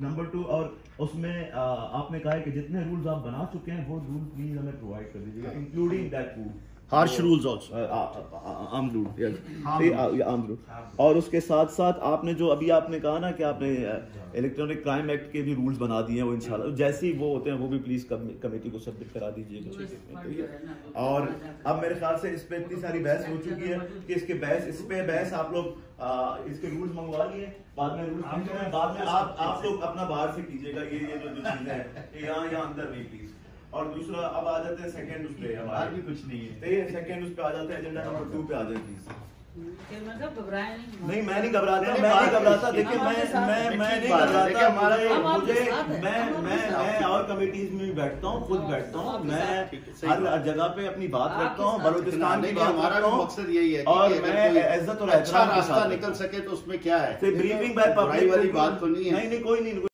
Number 2, और उसमें आपने कहा है कि जितने रूल्स आप बना चुके हैं वो रूल प्लीज हमें प्रोवाइड कर दीजिएगा, including that food harsh rules also, armed rule, armed rule. और उसके साथ साथ आपने जो अभी आपने कहा ना कि आपने इलेक्ट्रॉनिक क्राइम एक्ट के भी रूल्स बना दिए हैं, वो इंशाल्लाह जैसे ही वो होते हैं वो भी प्लीज कमेटी को सबमिट करा दीजिएगा। और अब मेरे ख्याल से इस पे इतनी सारी बहस हो चुकी है कि इस पे बहस आप लोग इसके रूल्स मंगवा लिए, बाद में रूल्स बाद में आप लोग अपना बाहर से कीजिएगा, ये जो चीजें हैं यहाँ अंदर नहीं प्लीज। और दूसरा अब आ जाते हैं सेकंड उस पे, हमारे भी कुछ नहीं है, तो ये सेकंड उस पे आ जाते हैं, एजेंडा नंबर 2 पे आ जाए प्लीज। नहीं, मैं नहीं घबराता, देखिए मैं नहीं घबराता, मुझे मैं और कमेटीज में भी बैठता हूँ, खुद बैठता हूँ, मैं हर जगह पे अपनी बात रखता हूँ, बलूचिस्तान की बात करता हूँ, मकसद यही है और मैं इज्जत और अच्छा रास्ता निकल सके तो उसमें क्या है, ब्रीफिंग बाय पब्लिक वाली बात तो नहीं है। नहीं कोई नहीं।